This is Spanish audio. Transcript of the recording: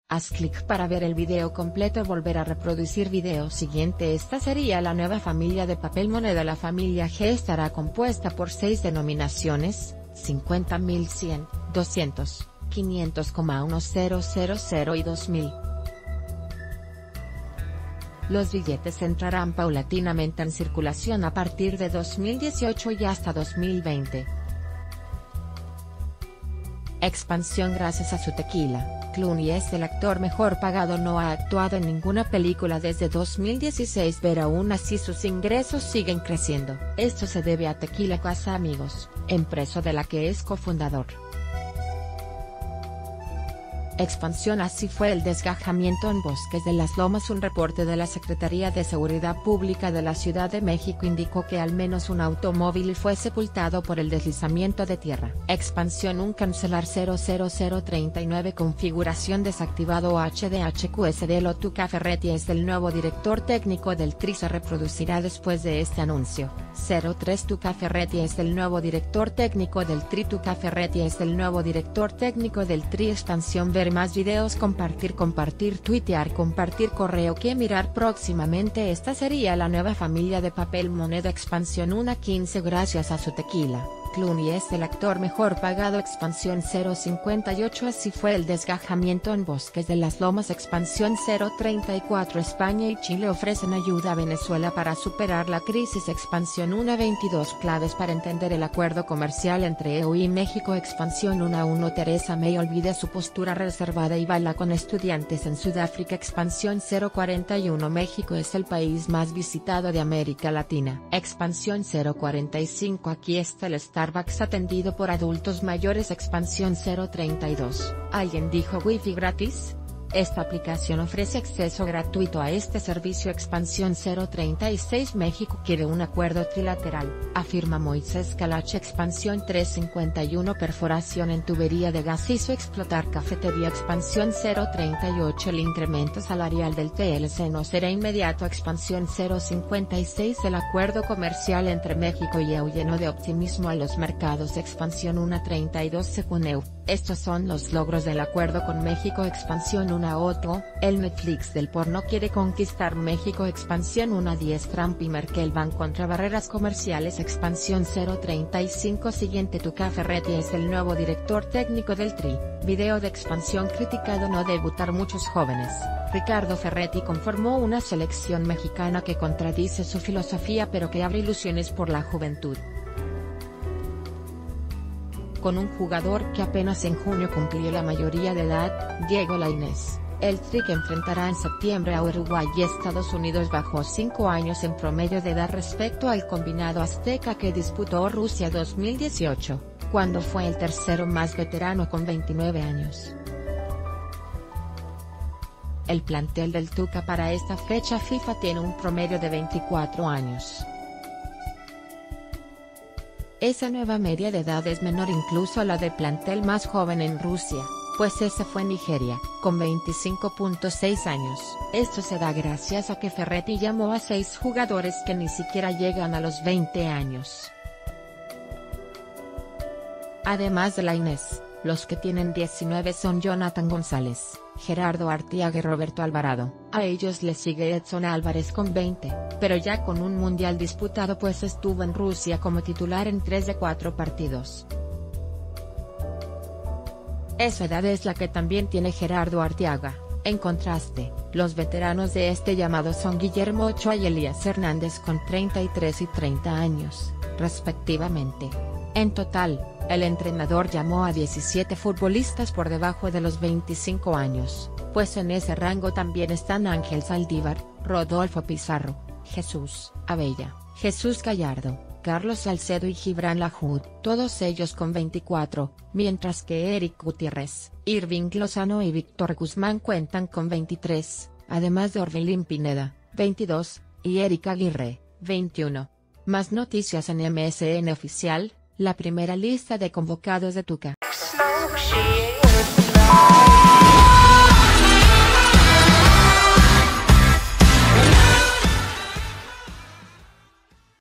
Haz clic para ver el video completo. Volver a reproducir video siguiente. Esta sería la nueva familia de papel moneda. La familia G estará compuesta por 6 denominaciones: 50.000, 100, 200, 500, 1000 y 2000. Los billetes entrarán paulatinamente en circulación a partir de 2018 y hasta 2020. Expansión. Gracias a su tequila, Clooney es el actor mejor pagado. No ha actuado en ninguna película desde 2016, pero aún así sus ingresos siguen creciendo. Esto se debe a Tequila Casa Amigos, empresa de la que es cofundador. Expansión. Así fue el desgajamiento en Bosques de las Lomas. Un reporte de la Secretaría de Seguridad Pública de la Ciudad de México indicó que al menos un automóvil fue sepultado por el deslizamiento de tierra. Expansión. Un cancelar 00039 configuración desactivado. HDHQSD. Tuca Ferretti es el nuevo director técnico del TRI. Se reproducirá después de este anuncio. 03 Tuca Ferretti es el nuevo director técnico del TRI. Tuca Ferretti es el nuevo director técnico del TRI. Expansión. Ver más videos, compartir, tuitear, compartir, correo que mirar próximamente. Esta sería la nueva familia de papel moneda. Expansión. 1:15 Gracias a su tequila, Clooney es el actor mejor pagado. Expansión. 058 Así fue el desgajamiento en Bosques de las Lomas. Expansión. 034 España y Chile ofrecen ayuda a Venezuela para superar la crisis. Expansión. 1:22 Claves para entender el acuerdo comercial entre EU y México. Expansión. 1:1 Theresa May olvida su postura reservada y baila con estudiantes en Sudáfrica. Expansión. 041 México es el país más visitado de América Latina. Expansión. 045 Aquí está el Starbucks atendido por adultos mayores. Expansión. 032 ¿Alguien dijo wifi gratis? Esta aplicación ofrece acceso gratuito a este servicio. Expansión. 036 México quiere un acuerdo trilateral, afirma Moisés Calache. Expansión. 351 Perforación en tubería de gas hizo explotar cafetería. Expansión. 038 El incremento salarial del TLC no será inmediato. Expansión. 056 El acuerdo comercial entre México y EU llenó de optimismo a los mercados. Expansión. 1:32 Según EU, estos son los logros del acuerdo con México. Expansión. 1:8 El Netflix del porno quiere conquistar México. Expansión. 1:10 Trump y Merkel van contra barreras comerciales. Expansión. 035 Siguiente Tuca Ferretti es el nuevo director técnico del TRI. Video de Expansión. Criticado no debutar muchos jóvenes. Ricardo Ferretti conformó una selección mexicana que contradice su filosofía pero que abre ilusiones por la juventud. Con un jugador que apenas en junio cumplió la mayoría de edad, Diego Lainez, el TRI que enfrentará en septiembre a Uruguay y Estados Unidos bajó 5 años en promedio de edad respecto al combinado azteca que disputó Rusia 2018, cuando fue el tercero más veterano con 29 años. El plantel del Tuca para esta fecha FIFA tiene un promedio de 24 años. Esa nueva media de edad es menor incluso a la del plantel más joven en Rusia, pues ese fue Nigeria, con 25.6 años. Esto se da gracias a que Ferretti llamó a 6 jugadores que ni siquiera llegan a los 20 años. Además de Lainez, los que tienen 19 son Jonathan González, Gerardo Arteaga y Roberto Alvarado. A ellos le sigue Edson Álvarez con 20, pero ya con un mundial disputado pues estuvo en Rusia como titular en 3 de 4 partidos. Esa edad es la que también tiene Gerardo Arteaga. En contraste, los veteranos de este llamado son Guillermo Ochoa y Elías Hernández con 33 y 30 años, respectivamente. En total, el entrenador llamó a 17 futbolistas por debajo de los 25 años, pues en ese rango también están Ángel Saldívar, Rodolfo Pizarro, Jesús Abella, Jesús Gallardo, Carlos Salcedo y Gibran Lahoud, todos ellos con 24, mientras que Eric Gutiérrez, Irving Lozano y Víctor Guzmán cuentan con 23, además de Orbelín Pineda, 22, y Eric Aguirre, 21. Más noticias en MSN Oficial, la primera lista de convocados de Tuca.